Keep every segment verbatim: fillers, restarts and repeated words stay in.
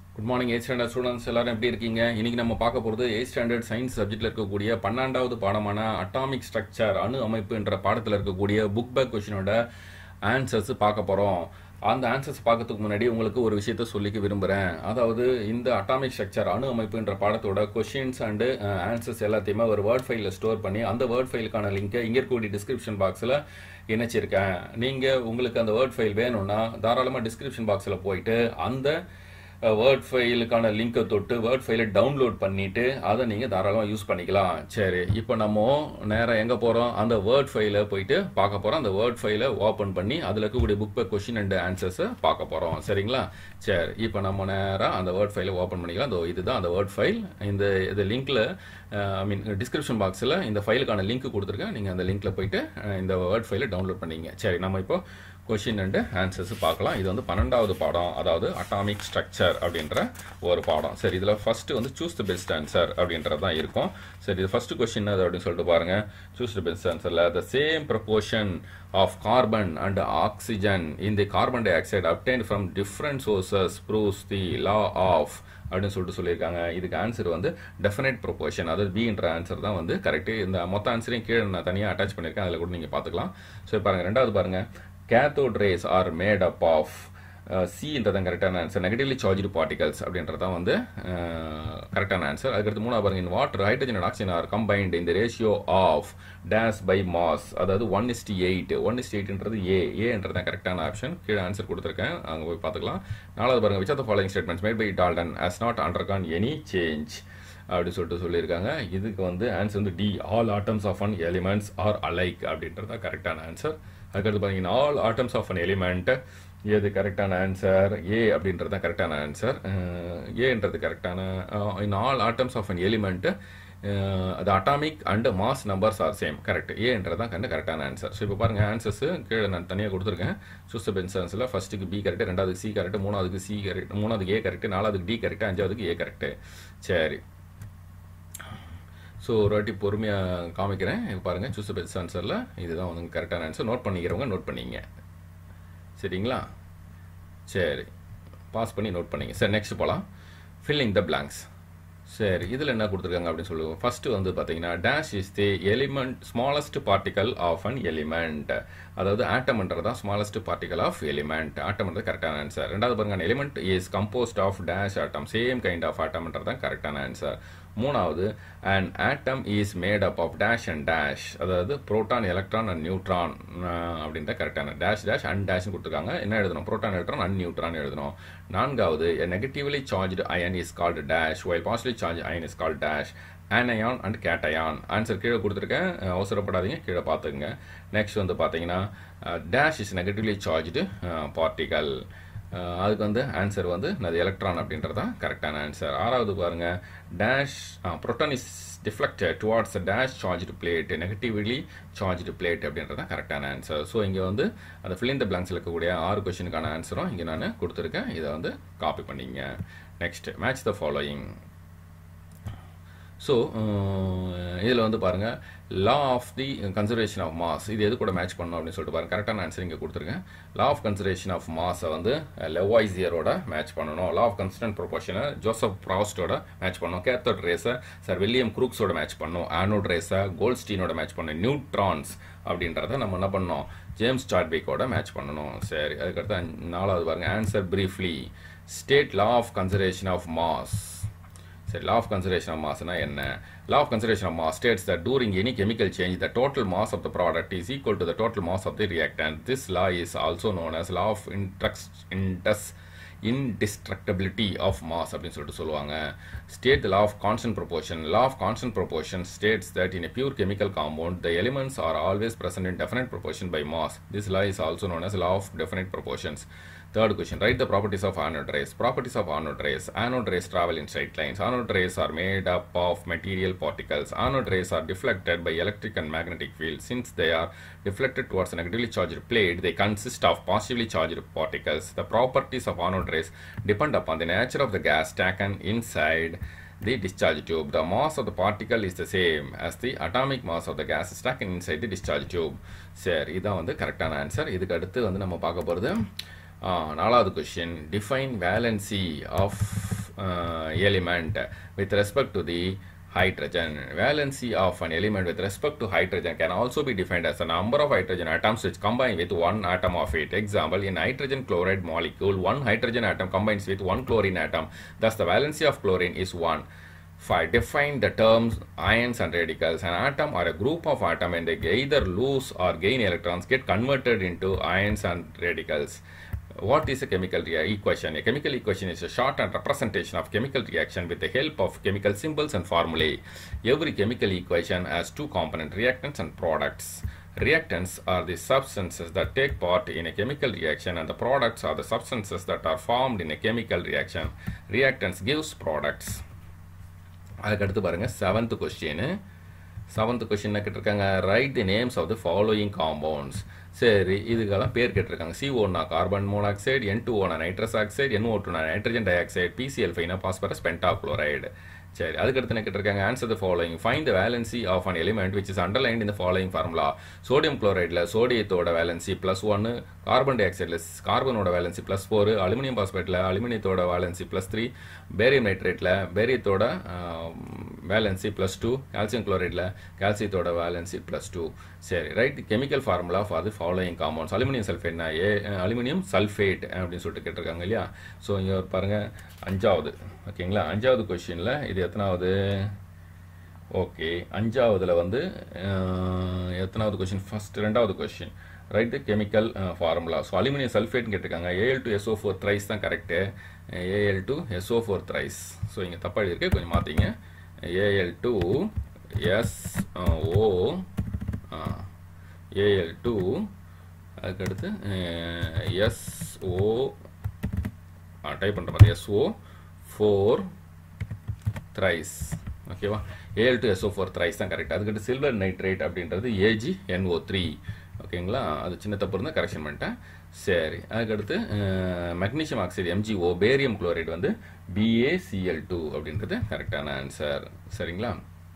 Good morning eight standard students எல்லாரும் எப்படி இருக்கீங்க? இன்னைக்கு நம்ம பார்க்க போகிறது எயிட் ஸ்டாண்டர்ட் சயின்ஸ் சப்ஜெக்டில் இருக்கக்கூடிய பன்னெண்டாவது பாடமான அட்டாமிக் ஸ்ட்ரக்சர் அணு அமைப்பு என்ற பாடத்தில் இருக்கக்கூடிய புக் பேக் கொஷினோட ஆன்சர்ஸ் பார்க்க போகிறோம். அந்த ஆன்சர்ஸ் பார்க்கறதுக்கு முன்னாடி உங்களுக்கு ஒரு விஷயத்த சொல்லிக்க விரும்புகிறேன். அதாவது இந்த அட்டாமிக் ஸ்ட்ரக்சர் அணு அமைப்புன்ற பாடத்தோட கொஷின்ஸ் அண்டு ஆன்சர்ஸ் எல்லாத்தையுமே ஒரு வேர்ட் ஃபைலில் ஸ்டோர் பண்ணி அந்த வேர்ட் ஃபைலுக்கான லிங்கை இங்கே இருக்கக்கூடிய டிஸ்கிரிப்ஷன் பாக்ஸில் இணைச்சிருக்கேன். நீங்கள் உங்களுக்கு அந்த வேர்ட் ஃபைல் வேணும்னா தாராளமாக டிஸ்கிரிப்ஷன் பாக்ஸில் போயிட்டு அந்த வேர்ட் ஃபைலுக்கான லிங்கை தொட்டு வேர்ட் ஃபைலை டவுன்லோட் பண்ணிவிட்டு அதை நீங்கள் தாராளமாக யூஸ் பண்ணிக்கலாம். சரி, இப்போ நம்ம நேராக எங்கே போகிறோம்? அந்த வேர்ட் ஃபைலை போயிட்டு பார்க்க போகிறோம். அந்த வேர்ட் ஃபைலை ஓப்பன் பண்ணி அதில் இருக்கக்கூடிய புக் பேக் கொஷின் அண்ட் ஆன்சர்ஸை பார்க்க போகிறோம். சரிங்களா? சரி, இப்போ நம்ம நேராக அந்த வேர்ட் ஃபைலை ஓப்பன் பண்ணிக்கலாம். இதோ இதுதான் அந்த வேர்ட் ஃபைல். இந்த இது லிங்க்கில் ஐ மீன் டிஸ்கிரிப்ஷன் பாக்ஸில் இந்த ஃபைலுக்கான லிங்க் கொடுத்துருக்கேன். நீங்கள் அந்த லிங்க்கில் போயிட்டு இந்த வேர்ட் ஃபைலை டவுன்லோட் பண்ணிங்க. சரி, நம்ம இப்போ கொஷின் அண்டு ஆன்சர்ஸ் பார்க்கலாம். இது வந்து பன்னெண்டாவது பாடம், அதாவது அட்டாமிக் ஸ்ட்ரக்சர் அப்படின்ற ஒரு பாடம். சரி, இதில் ஃபர்ஸ்ட் வந்து சூஸ் த பெஸ்ட் ஆன்சர் அப்படின்றது தான் இருக்கும். சரி, இது ஃபர்ஸ்ட் கொஸ்டின் அது அப்படின்னு சொல்லிட்டு பாருங்க. சூஸ் த பெஸ்ட் ஆன்சரில் the same proportion of carbon and oxygen in the carbon dioxide obtained from different sources proves the law of அப்படின்னு சொல்லிட்டு சொல்லியிருக்காங்க. இதுக்கு ஆன்சர் வந்து டெஃபினைட் ப்ரொபோர்ஷன், அதாவது பின்ற ஆன்சர் தான் வந்து கரெக்டு. இந்த மொத்த ஆன்சரையும் கீழே நான் தனியாக அட்டாச் பண்ணியிருக்கேன், அதில் கூட நீங்கள் பார்த்துக்கலாம். ஸோ பாருங்கள், ரெண்டாவது பாருங்கள், cathode rays are made up of C என்றதான் கரெக்டான ஆன்சர், நெகட்டிவ்லி சார்ஜ்டு பார்ட்டிகல்ஸ் அப்படின்றதான் வந்து கரெக்டான ஆன்சர். அதுக்கடுத்து மூணாவது பாருங்க, in water hydrogen and oxygen are combined இந்த ratio of days by mass, அதாவது one is to eight one is to எயிட்ன்றது ஏ ஏன்றதான் கரெக்டான ஆப்ஷன். கீழே ஆன்சர் கொடுத்துருக்கேன், அங்கே போய் பார்த்துக்கலாம். நாலாவது பாருங்க, which of the following statements made by Dalton has not undergone any change அப்படி சொல்லிட்டு சொல்லியிருக்காங்க. இதுக்கு வந்து ஆன்சர் வந்து D, all atoms of an elements are alike அப்படின்றது தான் கரெக்டான ஆன்சர். அதுக்கடுத்து பார்த்தீங்கன்னா all atoms of an element, எது கரெக்டான ஆன்சர்? ஏ அப்படின்றது தான் கரெக்டான ஆன்சர். ஏன்றது கரெக்டான. In all atoms of an element அது atomic and mass numbers are same, correct. ஏன்றது தான் கண்டு கரெக்டான ஆன்சர். ஸோ இப்போ பாருங்கள், ஆன்சர்ஸ் கீழே நான் தனியாக கொடுத்துருக்கேன். சூஸ் பென்ஸ் ஆன்சரில் ஃபஸ்ட்டுக்கு பி கரெக்ட், ரெண்டாவதுக்கு சி கரெக்ட், மூணாவதுக்கு சி கரெக்ட், மூணாவதுக்கு ஏ கரெக்ட், நாலாவதுக்கு டி கரெக்ட், அஞ்சாவதுக்கு ஏ கரெக்ட். சரி, ஸோ ஒரு வாட்டி பொறுமையாக காமிக்கிறேன். இப்போ பாருங்கள், சூஸ் பெஸ்ட் ஆன்சரில் இதுதான் வந்து கரெக்டான ஆன்சர். நோட் பண்ணிக்கிறவங்க நோட் பண்ணிங்க, சரிங்களா? சரி, பாஸ் பண்ணி நோட் பண்ணிங்க. சரி, நெக்ஸ்ட் போகலாம். Filling the blanks. சரி, இதில் என்ன கொடுத்துருக்காங்க அப்படின்னு சொல்லுவோம். ஃபஸ்ட்டு வந்து பார்த்தீங்கன்னா, dash is the element smallest particle of an element, அதாவது ஆட்டம்ன்றது தான் ஸ்மாலஸ்ட் பார்ட்டிகல் ஆஃப் எலிமெண்ட். ஆட்டம்ன்றது கரெக்டான ஆன்சர். ரெண்டாவது பாருங்க, element is composed of dash atom, same kind of ஆட்டம்ன்றது தான் கரெக்டான ஆன்சர். மூணாவது, and atom is made up of dash and dash, அதாவது புரோட்டான் எலக்ட்ரான் அண்ட் நியூட்ரான் அப்படின்ற கரெக்டான. டேஷ் டேஷ் அண்ட் டேஷ்னு கொடுத்துருக்காங்க. என்ன எழுதணும்? புரோட்டான் எலக்ட்ரான் அண்ட் நியூட்ரான் எழுதணும். நான்காவது, negatively charged ion is called dash while positively charge ion is called dash, anion and cation. Answer கீழே கொடுத்துருக்கேன், அவசரப்படாதீங்க, கீழே பார்த்துக்குங்க. நெக்ஸ்ட் வந்து பார்த்தீங்கன்னா, dash is negatively charged particle, அதுக்கு வந்து ஆன்சர் வந்து அது எலக்ட்ரான் அப்படின்றது தான் கரெக்டான ஆன்சர். ஆறாவது பாருங்க, dash proton is deflected towards dash charged plate, negatively charged plate அப்படின்றது தான் கரெக்டான ஆன்சர். ஸோ இங்கே வந்து அந்த ஃபில்லிங் த பிளாங்க்ஸில் இருக்கக்கூடிய ஆறு கொஸ்டினுக்கான ஆன்சரும் இங்கே நான் கொடுத்துருக்கேன். இதை வந்து காப்பி பண்ணிங்க. Next, match the following. So இதில் வந்து பாருங்கள், law of the conservation of mass, இது எது கூட மேட்ச் பண்ணணும் அப்படின்னு சொல்லிட்டு பாருங்கள். கரெக்டான ஆன்சர் இங்கே கொடுத்துருக்கேன். லா ஆஃப் கன்சர்வேஷன் ஆஃப் மாஸை வந்து லெவாய்சியரோட மேட்ச் பண்ணணும். லா ஆஃப் கன்ஸ்டன்ட் ப்ரொபோர்ஷனை ஜோசப் ப்ராஸ்டோட மேட்ச் பண்ணணும். கேத்தோட் ரேஸை சார் வில்லியம் குரூக்ஸோட மேட்ச் பண்ணணும். ஆனோட் ரேஸை கோல்ட்ஸ்டீனோட மேட்ச் பண்ணணும். நியூட்ரான்ஸ் அப்படின்றத நம்ம என்ன பண்ணோம்? ஜேம்ஸ் சாட்விக்கோட மேட்ச் பண்ணணும். சரி, அதுக்கடுத்து நாலாவது பாருங்கள், answer briefly state law of conservation of mass. சரி, law of conservation of mass na enna? Law of conservation of mass states that during any chemical change the total mass of the product is equal to the total mass of the reactant. This law is also known as law of indus indus indestructibility of mass அப்படின்னு சொல்லிட்டு சொல்லுவாங்க. State the law of constant proportion. Law of constant proportion states that in a pure chemical compound the elements are always present in definite proportion by mass. This law is also known as law of definite proportions. Third question, write the properties of anode rays. Properties of anode rays. Anode rays travel in straight lines. Anode rays are made up of material particles. Anode rays are deflected by electric and magnetic fields. Since they are deflected towards a negatively charged plate, they consist of positively charged particles. The properties of anode rays depend upon the nature of the gas taken inside the discharge tube. The mass of the particle is the same as the atomic mass of the gas stuck inside the discharge tube. சரி, இதான் வந்து கரெக்டான answer. இதுக்கு அடுத்து வந்து நம்ம பார்க்க போகிறது நாலாவது question, define valency of uh, element with respect to the hydrogen. Valency of an element with respect to hydrogen can also be defined as the number of hydrogen atoms which combine with one atom of it. Example, in hydrogen chloride molecule, one hydrogen atom combines with one chlorine atom. Thus, the valency of chlorine is one. five. Define the terms ions and radicals. An atom or a group of atoms, when they either lose or gain electrons, get converted into ions and radicals. What is a chemical equation? A chemical equation is a shorthand representation of chemical reaction with the help of chemical symbols and formulae. Every chemical equation has two component, reactants and products. Reactants are the substances that take part in a chemical reaction, and the products are the substances that are formed in a chemical reaction. Reactants gives products. அதுக்கடுத்து பாருங்க seventh question. seventh question கேட்டிருக்காங்க, write the names of the following compounds. சரி, இதுக்கெல்லாம் பேர் கேட்டிருக்காங்க. C O னா carbon monoxide, N two O னா nitrous oxide, N O two னா nitrogen dioxide, P C L five னா பாஸ்பரஸ் பென்டாக்ளோரைடு. சரி, அதுக்கடுத்து என்ன கேட்டிருக்காங்க, answer the following. Find the valency of an element which is underlined in the following formula. Sodium குளோரைடில் சோடியத்தோட valency plus ஒன்று, carbon டை ஆக்சைடில் கார்பனோட வேலன்சி ப்ளஸ் ஃபோர், அலுமினியம் பாஸ்பேட்டில் அலுமினியத்தோட வேலன்சி ப்ளஸ் த்ரீ, பேரியம் நைட்ரேட்டில் பேரியத்தோட வேலன்சி ப்ளஸ் டூ, கால்சியம் குளோரைடில் கால்சியத்தோட வேலன்சி ப்ளஸ் டூ. சரி, write chemical formula for the following compounds. Aluminium சல்ஃபேட்னா ஏ அலுமினியம் சல்ஃபேட் அப்படின்னு சொல்லிட்டு கேட்டிருக்காங்க இல்லையா. ஸோ இங்கே பாருங்கள் அஞ்சாவது, ஓகேங்களா. அஞ்சாவது கொஸ்டினில் இது எத்தனாவது? ஓகே, அஞ்சாவதுல வந்து எத்தனாவது கொஸ்டின்? ஃபர்ஸ்ட் ரெண்டாவது question. Write chemical formula. So aluminium சல்ஃபேட்னு கேட்டிருக்காங்க. A L two S O four thrice தான் கரெக்டு. A L two S O four thrice. So இங்கே தப்பாக எழுதியிருக்கு, கொஞ்சம் மாற்றிங்க. A L two S O A L two அதுக்கடுத்து S O டைப் பண்ணுற மாதிரி S O four thrice. ஓகேவா? A L two S O four thrice தான் கரெக்ட். அதுக்கடுத்து சில்வர் நைட்ரேட் அப்படின்றது A G N O three. ஓகேங்களா, அது சின்ன தப்பு இருந்தால் கரெக்ஷன் பண்ணிட்டேன். சரி, அதுக்கடுத்து magnesium oxide M G O, barium chloride வந்து B A C L two அப்படின்றது கரெக்டான ஆன்சர். சரிங்களா.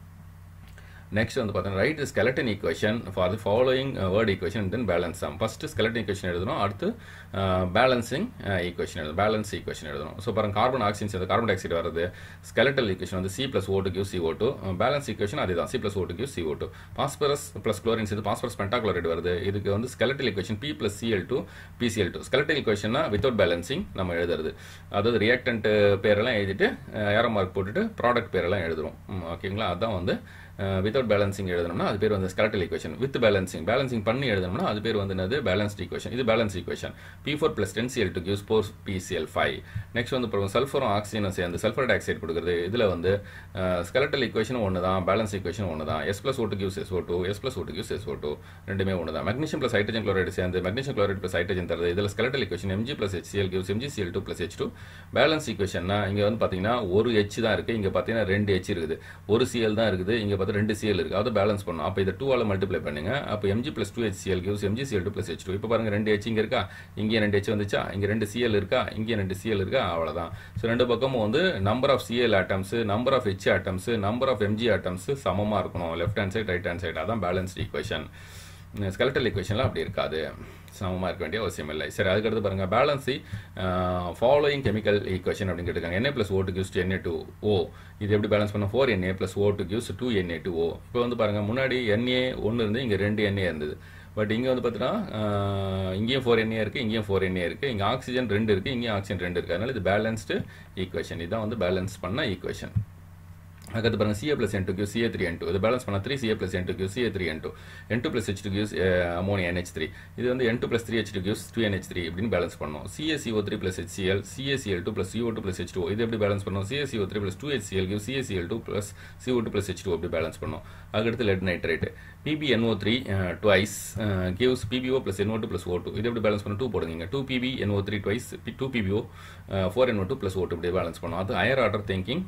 நெக்ஸ்ட் வந்து பார்த்தீங்கன்னா write skeleton equation for the following word equation then balance them. First skeleton equation எழுதணும், அடுத்து பேலன்சிங் ஈக்குவேஷன் எழுதணும், பேலன்ஸ் ஈக்குவேஷன் எழுதணும். ஸோ பாருங்க, கார்பன் ஆக்சிஜன் சேர்ந்து கார்பன் டை ஆக்சைடு வருது. ஸ்கெலட்டல் ஈக்குவேஷன் வந்து C plus O two gives C O two. Balance equation அதே தான், C plus O two gives C O two. Phosphorus plus chlorine சேர்ந்து phosphorus pentachloride வருது. இதுக்கு வந்து skeletal equation P plus C L two P C L two. ஸ்கெலட்டல் ஈக்குவேஷன்னா without balancing நம்ம எழுதுறது, அதாவது ரியாக்டன்ட் பேரெல்லாம் எழுதிட்டு ஏரோ மார்க் போட்டுட்டு ப்ராடக்ட் பேரெல்லாம் எழுதுறோம். ஓகேங்களா, அதுதான் வந்து வித்தவுட் பேலன்சிங் எழுதணும்னா அது பேர் வந்து skeletal equation. With balancing balancing பண்ணி எழுதணும்னா அது பேர் வந்து என்னது? Balanced equation. இது balance equation. P four plus ten C L two gives four P C L five. Next வந்து அப்புறம் சல்ஃபரும் ஆக்சிஜனும் சேர்ந்து சல்ஃபர் டை ஆக்சைடு கொடுக்குறது. இதில் வந்து ஸ்கெலட்டல் ஈக்குவேஷனும் ஒன்று தான், பேலன்ஸ் ஈக்குவேஷனும் ஒன்று தான். S plus O two gives S O two, S plus O two gives S O two, ரெண்டுமே ஒன்று தான். மெக்னீஷியம் பிளஸ் ஹைட்ரஜன் குளோரைடு சேர்ந்து மெக்னீஷியம் குளோரைடு பிளஸ் ஹைட்ரஜன் தருது. இதில் skeletal equation Mg plus HCl gives Mg C L two plus H two. Balance ஈக்குவேஷன்னா இங்கே வந்து பார்த்தீங்கன்னா ஒரு H தான் இருக்குது, இங்கே பார்த்தீங்கன்னா ரெண்டு H இருக்குது. ஒரு Cl தான் இருக்குது, இங்கே பார்த்தா ரெண்டு Cl இருக்குது. அதை பேலன்ஸ் பண்ணும். அப்போ இதை டூ ஆல் மல்டிப்ளை பண்ணுங்க. அப்போ Mg plus two H C l gives Mg C L two plus H two. இப்போ பாருங்க, ரெண்டு H இங்கே இருக்கா, இங்கே ரெண்டு H வந்துச்சா, இங்கே ரெண்டு Cl இருக்கா, இங்கே ரெண்டு Cl இருக்கா, அவ்வளோதான். ஸோ ரெண்டு பக்கமும் வந்து number of Cl atoms, number of H atoms, number of Mg atoms சமமாக இருக்கணும். Left hand side right hand side, அதான் பேலன்ஸ்ட் ஈக்குவேஷன். ஸ்கெலட்டல் ஈக்குவேஷன்லாம் அப்படி இருக்காது, சமமாக இருக்க வேண்டிய அவசியம் இல்லை. சரி, அதுக்கடுத்து பாருங்க, பேலன்ஸி ஃபாலோயிங் கெமிக்கல் ஈக்குவேஷன் அப்படின்னு கேட்டிருக்காங்க. Na plus O two gives Na two O. இது எப்படி பேலன்ஸ் பண்ண? four Na plus O two gives two Na two O. இப்போ வந்து பாருங்க, முன்னாடி Na ஒன்று இருந்து இங்கே ரெண்டு Na இருந்தது. பட் இங்கே வந்து பார்த்தீங்கன்னா இங்கேயும் ஃபோர் Na இருக்குது, இங்கேயும் ஃபோர் Na இருக்குது, இங்கே ஆக்சிஜன் ரெண்டு இருக்குது, இங்கேயும் ஆக்சிஜன் ரெண்டு இருக்குது. அதனால இது பேலன்ஸ்டு ஈக்குவேஷன். இதுதான் வந்து பேலன்ஸ் பண்ண ஈக்குவேஷன். அதுக்கடுத்து பாருங்க, Ca plus N two gives C A three N two. இது பேலன்ஸ் பண்ண three Ca plus N two gives C A three N two. N two plus H two gives ammonia N H three. இது வந்து N two plus three H two gives two N H three இப்படின்னு balance பண்ணணும். C A C O three plus H C l, C A C l two plus C O two plus H two O. இது எப்படி balance பண்ணணும்? C A C O three plus two H C l gives C A C l two plus C O two plus H two O அப்படி balance பண்ணணும். அதுக்கடுத்து lead nitrate P B N O three uh, twice uh, gives P B O plus N O two plus O two. இது எப்படி balance பண்ணணும்? two போடுங்க. two P B N O three twice two P B O uh, four N O two plus O two இப்படி balance பண்ணணும். அது higher order thinking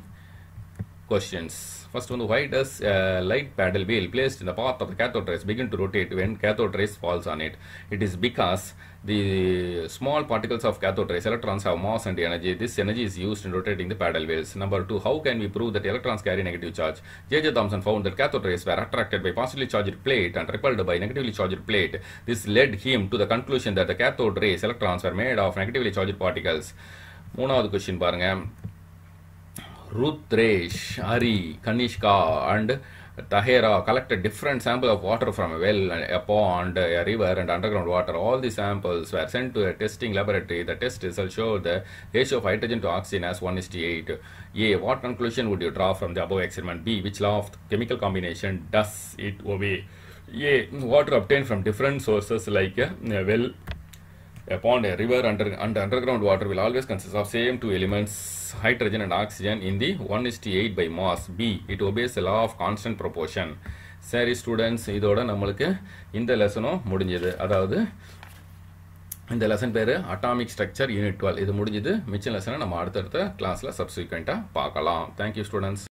questions. First one, why does a light paddle wheel placed in the path of the cathode rays begin to rotate when cathode rays falls on it? It is because the small particles of cathode rays, electrons, have mass and energy. This energy is used in rotating the paddle wheels. Number two, how can we prove that electrons carry negative charge? J J Thomson found that cathode rays were attracted by positively charged plate and repelled by negatively charged plate. This led him to the conclusion that the cathode rays electrons were made of negatively charged particles. மூணாவது question பாருங்க. Rutresh, Ari, Kanishka, and Tahera collected different samples of water from a well, a pond, a river, and underground water. All the samples were sent to a testing laboratory. The test results showed the ratio of hydrogen to oxygen as one is to eight. A. What conclusion would you draw from the above experiment? B. Which law of chemical combination does it obey? A. Water obtained from different sources like a, a well, a pond, a river, under, and underground water will always consist of same two elements, hydrogen and oxygen, in the one is to eight by mass. B. It obeys the law of constant proportion. சரி students, இதோட நம்மளுக்கு இந்த லெசனும் முடிஞ்சது. அதாவது இந்த lesson பேர் atomic structure unit twelve. இது முடிஞ்சது. மிச்ச லெசனை நம்ம அடுத்தடுத்த கிளாஸில் சப்ஸ்டிக்வெண்ட்டாக பார்க்கலாம். Thank you students.